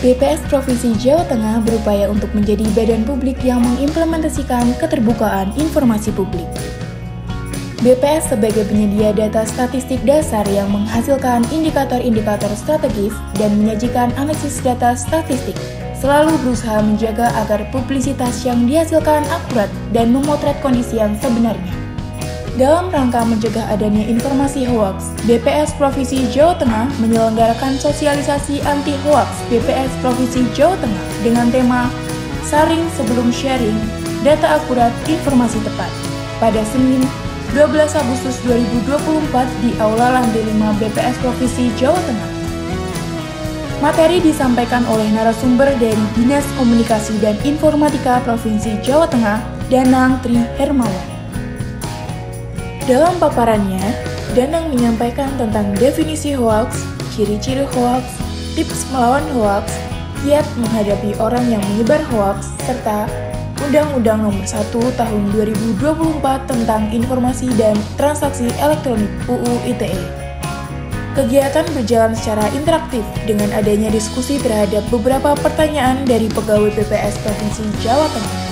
BPS Provinsi Jawa Tengah berupaya untuk menjadi badan publik yang mengimplementasikan keterbukaan informasi publik. BPS sebagai penyedia data statistik dasar yang menghasilkan indikator-indikator strategis dan menyajikan analisis data statistik, selalu berusaha menjaga agar publisitas yang dihasilkan akurat dan memotret kondisi yang sebenarnya. Dalam rangka mencegah adanya informasi hoaks, BPS Provinsi Jawa Tengah menyelenggarakan sosialisasi anti-hoaks BPS Provinsi Jawa Tengah dengan tema Saring Sebelum Sharing, Data Akurat, Informasi Tepat pada Senin 12 Agustus 2024 di Aula Lantai 5 BPS Provinsi Jawa Tengah. Materi disampaikan oleh narasumber dari Dinas Komunikasi dan Informatika Provinsi Jawa Tengah, Danang Tri Hermawan. Dalam paparannya, Danang menyampaikan tentang definisi hoaks, ciri-ciri hoaks, tips melawan hoaks, kiat menghadapi orang yang menyebar hoaks, serta Undang-Undang Nomor 1 Tahun 2024 tentang Informasi dan Transaksi Elektronik (UU ITE). Kegiatan berjalan secara interaktif dengan adanya diskusi terhadap beberapa pertanyaan dari pegawai BPS Provinsi Jawa Tengah.